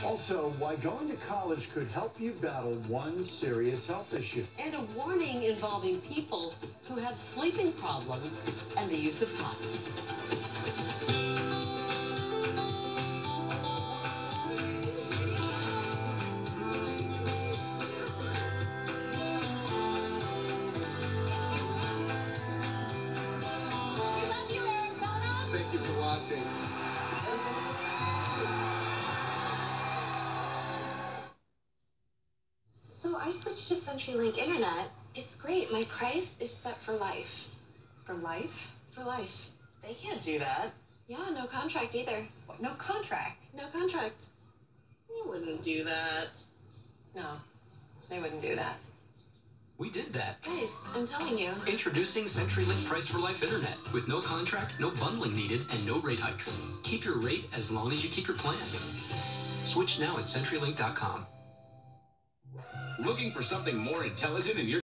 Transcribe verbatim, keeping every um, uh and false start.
Also, why going to college could help you battle one serious health issue. And a warning involving people who have sleeping problems and the use of pot. Thank you for watching. So I switched to CenturyLink Internet. It's great. My price is set for life. For life? For life. They can't do that. Yeah, no contract either. What, no contract? No contract. They wouldn't do that. No, they wouldn't do that. We did that. Guys, I'm telling you. Introducing CenturyLink Price for Life Internet. With no contract, no bundling needed, and no rate hikes. Keep your rate as long as you keep your plan. Switch now at CenturyLink dot com. Looking for something more intelligent in your